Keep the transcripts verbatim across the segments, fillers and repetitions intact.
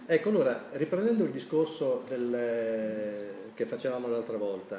Ecco, allora, riprendendo il discorso del, che facevamo l'altra volta,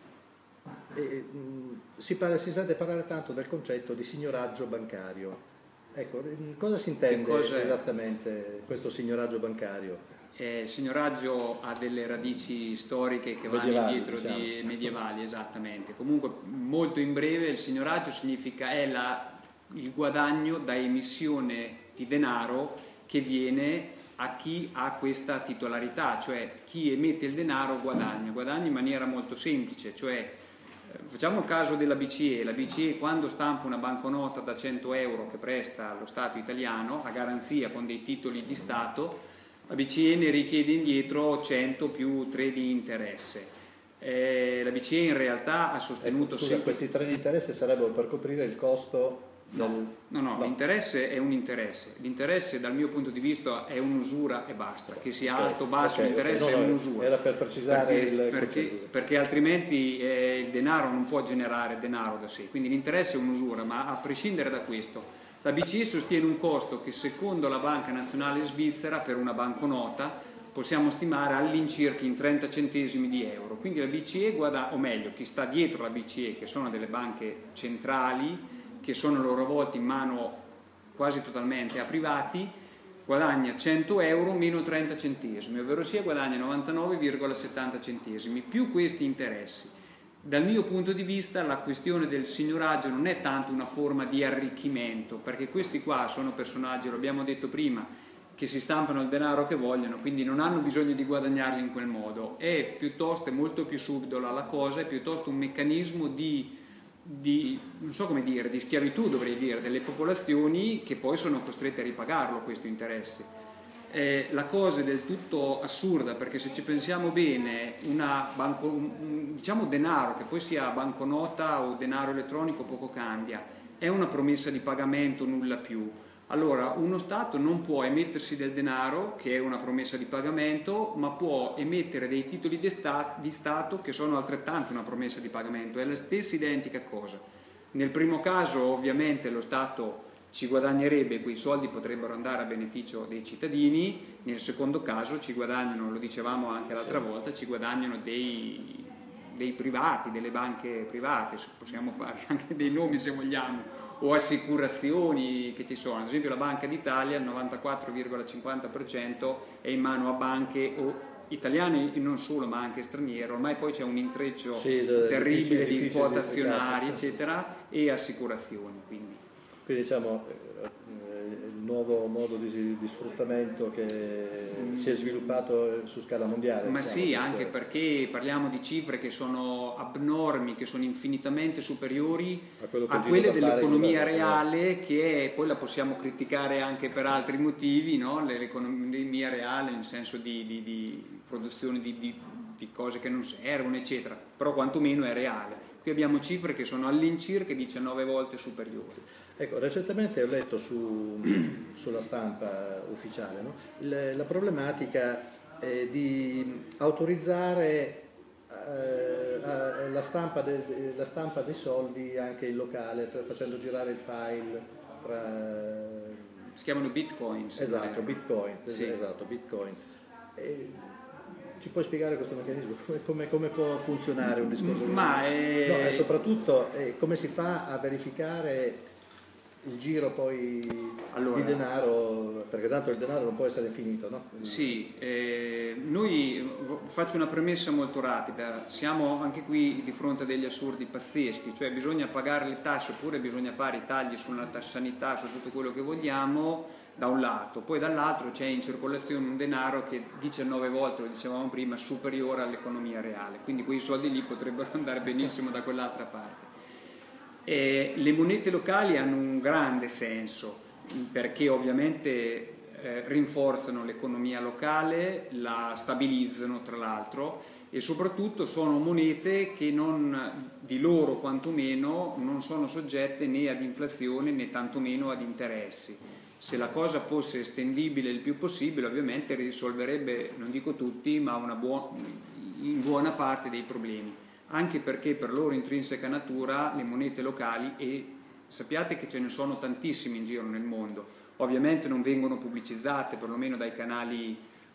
eh, mh, si, parla, si sente parlare tanto del concetto di signoraggio bancario. Ecco, cosa si intende esattamente questo signoraggio bancario? Eh, il signoraggio ha delle radici storiche che vanno medievali, indietro diciamo. di medievali, esattamente. Comunque, molto in breve, il signoraggio significa è la, il guadagno da emissione di denaro che viene a chi ha questa titolarità, cioè chi emette il denaro guadagna, guadagna in maniera molto semplice, cioè facciamo il caso della B C E. La B C E quando stampa una banconota da cento euro che presta allo Stato italiano a garanzia con dei titoli di Stato, la B C E ne richiede indietro cento più tre di interesse. Eh, la B C E in realtà ha sostenuto... Ecco, scusa, sempre... questi tre di interesse sarebbero per coprire il costo... No, del... no, no, no. L'interesse è un interesse. L'interesse dal mio punto di vista è un'usura e basta. Che sia okay, alto o basso, okay, l'interesse okay. no, no, è un'usura. Era per precisare perché, il perché, perché altrimenti eh, il denaro non può generare denaro da sé. Quindi l'interesse è un'usura, ma a prescindere da questo... La B C E sostiene un costo che secondo la Banca Nazionale Svizzera per una banconota possiamo stimare all'incirca in trenta centesimi di euro. Quindi la B C E guadagna, o meglio chi sta dietro la B C E, che sono delle banche centrali, che sono a loro volta in mano quasi totalmente a privati, guadagna cento euro meno trenta centesimi, ovvero sia guadagna novantanove virgola settanta centesimi, più questi interessi. Dal mio punto di vista la questione del signoraggio non è tanto una forma di arricchimento, perché questi qua sono personaggi, lo abbiamo detto prima, che si stampano il denaro che vogliono, quindi non hanno bisogno di guadagnarli in quel modo. È piuttosto, è molto più subdola la cosa, è piuttosto un meccanismo di, di, non so come dire, di schiavitù dovrei dire, delle popolazioni che poi sono costrette a ripagarlo questo interesse. Eh, la cosa è del tutto assurda, perché se ci pensiamo bene, una banco, un, diciamo denaro, che poi sia banconota o denaro elettronico poco cambia, è una promessa di pagamento, nulla più. Allora uno Stato non può emettersi del denaro, che è una promessa di pagamento, ma può emettere dei titoli di, sta, di Stato che sono altrettanto una promessa di pagamento, è la stessa identica cosa. Nel primo caso ovviamente lo Stato ci guadagnerebbe, quei soldi potrebbero andare a beneficio dei cittadini, nel secondo caso ci guadagnano, lo dicevamo anche l'altra volta, ci guadagnano dei, dei privati, delle banche private, possiamo fare anche dei nomi se vogliamo, o assicurazioni che ci sono, ad esempio la Banca d'Italia il novantaquattro virgola cinquanta per cento è in mano a banche o italiane e non solo ma anche straniere, ormai poi c'è un intreccio sì, terribile di quote azionarie eccetera e assicurazioni. Quindi. Quindi diciamo il nuovo modo di, di sfruttamento che mm. si è sviluppato su scala mondiale. Ma diciamo, sì, anche perché parliamo di cifre che sono abnormi, che sono infinitamente superiori a, a quelle dell'economia reale, che è, poi la possiamo criticare anche per altri motivi, no? L'economia reale nel senso di, di, di produzione di, di, di cose che non servono, eccetera, però quantomeno è reale. Qui abbiamo cifre che sono all'incirca diciannove volte superiori. Ecco, recentemente ho letto su, sulla stampa ufficiale, no? Il, la problematica è di autorizzare eh, la, stampa de, de, la stampa dei soldi anche in locale, facendo girare il file tra... Si chiamano bitcoins. Esatto, bitcoin, sì. esatto, bitcoin. E, ci puoi spiegare questo meccanismo? Come, come, come può funzionare un discorso? Ma è... No, e soprattutto eh, come si fa a verificare il giro poi allora, di denaro, perché tanto il denaro non può essere finito, no? Sì, eh, noi faccio una premessa molto rapida, siamo anche qui di fronte a degli assurdi pazzeschi, cioè bisogna pagare le tasse oppure bisogna fare i tagli sulla sanità, su tutto quello che vogliamo, da un lato, poi dall'altro c'è in circolazione un denaro che diciannove volte, lo dicevamo prima, superiore all'economia reale, quindi quei soldi lì potrebbero andare benissimo da quell'altra parte. E le monete locali hanno un grande senso perché ovviamente eh, rinforzano l'economia locale, la stabilizzano tra l'altro e soprattutto sono monete che non, di loro quantomeno non sono soggette né ad inflazione né tantomeno ad interessi. Se la cosa fosse estendibile il più possibile ovviamente risolverebbe, non dico tutti, ma una buona, in buona parte dei problemi, anche perché per loro intrinseca natura le monete locali, e sappiate che ce ne sono tantissime in giro nel mondo, ovviamente non vengono pubblicizzate perlomeno dai canali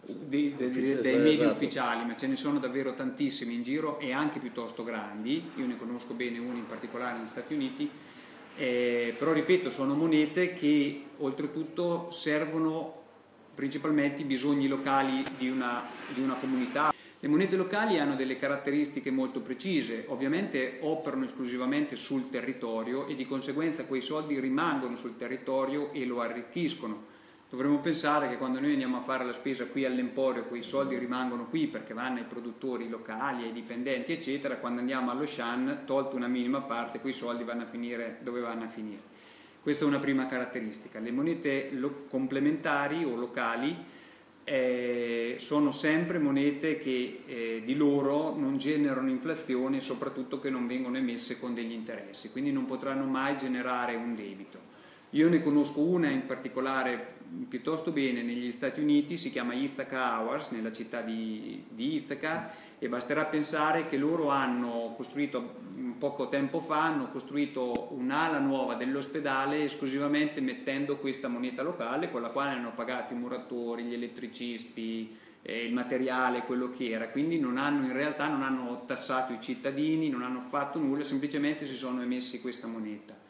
di, di, di, dei media esatto. ufficiali, ma ce ne sono davvero tantissimi in giro e anche piuttosto grandi. Io ne conosco bene uno in particolare negli Stati Uniti, eh, però ripeto, sono monete che oltretutto servono principalmente i bisogni locali di una, di una comunità. Le monete locali hanno delle caratteristiche molto precise, ovviamente operano esclusivamente sul territorio e di conseguenza quei soldi rimangono sul territorio e lo arricchiscono. Dovremmo pensare che quando noi andiamo a fare la spesa qui all'Emporio quei soldi rimangono qui perché vanno ai produttori locali, ai dipendenti eccetera, quando andiamo allo Shan, tolto una minima parte, quei soldi vanno a finire dove vanno a finire. Questa è una prima caratteristica. Le monete complementari o locali Eh, sono sempre monete che eh, di loro non generano inflazione e soprattutto che non vengono emesse con degli interessi, quindi non potranno mai generare un debito. Io ne conosco una in particolare piuttosto bene negli Stati Uniti, si chiama Ithaca Hours, nella città di, di Ithaca, e basterà pensare che loro hanno costruito poco tempo fa, hanno costruito un'ala nuova dell'ospedale esclusivamente mettendo questa moneta locale con la quale hanno pagato i muratori, gli elettricisti, eh, il materiale, quello che era, quindi non hanno, in realtà non hanno tassato i cittadini, non hanno fatto nulla, semplicemente si sono emessi questa moneta.